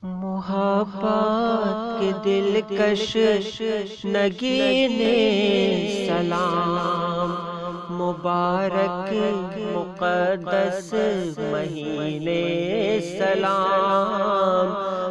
محبت کے دلکش نگینے سلام، مبارک مقدس مہینے سلام،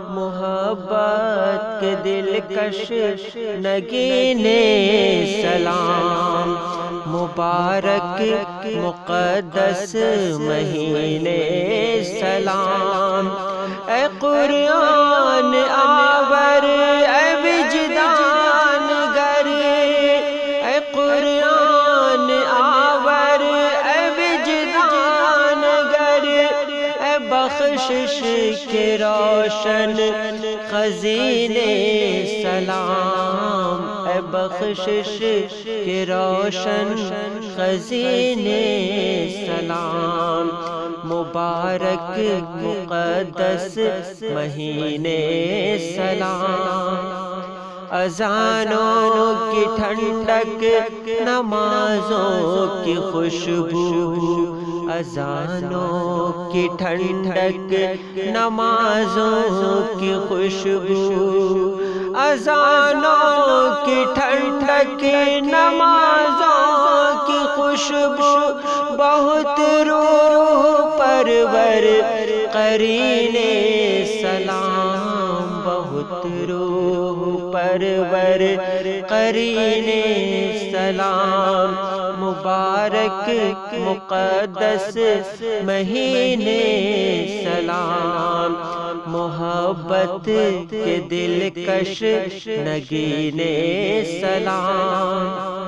محبت کے دلکش نگینے سلام، مبارک مقدس مہینے سلام۔ اے قرآن آور اے وجدان گر، اے قرآن آور اے وجدان گر، اے بخشش کے روشن خزینے سلام، اے بخشش کے روشن خزینے سلام، مبارک مقدس مہینے سلام۔ اذانوں کی ٹھنڈک نمازوں کی خوشبو، اذانوں کی ٹھنڈک نمازوں کی خوشبو، اذانوں کی ٹھنڈک نمازوں کی خوشبو، بہت روح پرور قرینے سلام، بہت روح پرور قرینے سلام، مبارک مقدس مہینے سلام، محبت کے دلکش نگینے سلام۔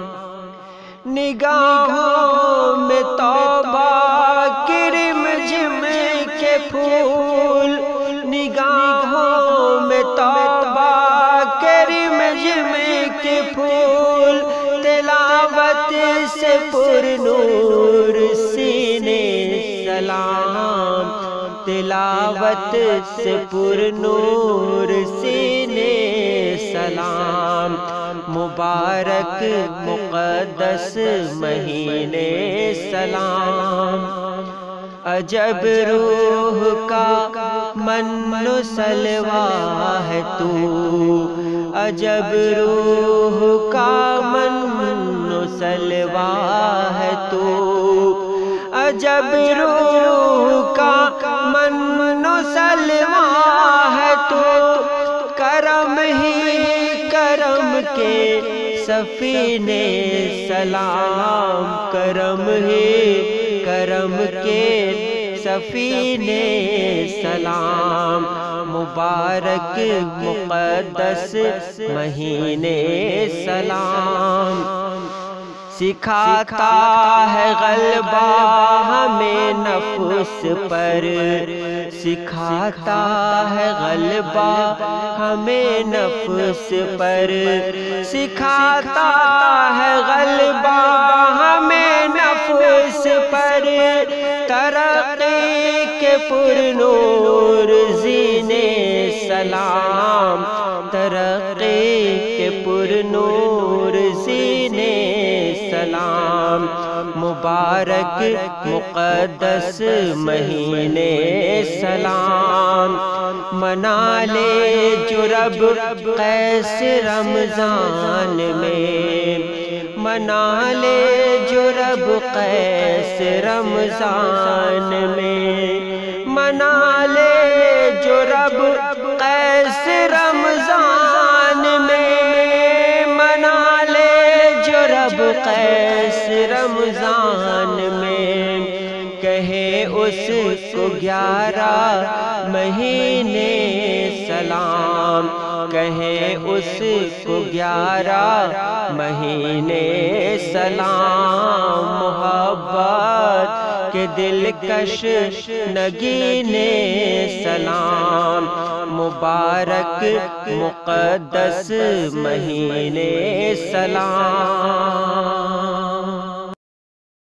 نگاہوں میں توبہ کی رمجم کے پھول، نگاہوں میں توبہ کے رمجم کے پھول، تلاوت سے پر نور سینے سلام، تلاوت سے پر نور سینے سلام، مبارک مقدس مہینے سلام۔ عجب روح کا من و سلوہ ہے تو، عجب روح کا من و سلوہ ہے تو، عجب روح کا من و سلوہ ہے تو، کرم ہی کرم کے سفینے سلام، کرم ہی کرم کے سفینے سلام، مبارک مقدس مہینے سلام۔ سکھاتا ہے غلبہ ہمیں نفس پر، سکھاتا ہے غلبہ ہمیں نفس پر، سکھاتا ہے غلبہ ہمیں نفس پر، ترقی کے پر نور زینے سلام، ترقی کے پر نور زینے سلام، مبارک مقدس مہینے سلام۔ منا لے جو رب قیس رمضان میں، منا لے جو رب قیس رمضان میں، منا لے جو رب قیس رمضان میں، منا لے جو رب قیس رمضان میں، کہے اس کو 11 مہینے سلام، کہے اس کو 11 مہینے سلام، محبت کے دلکش نگینے سلام، مبارک مقدس مہینے سلام۔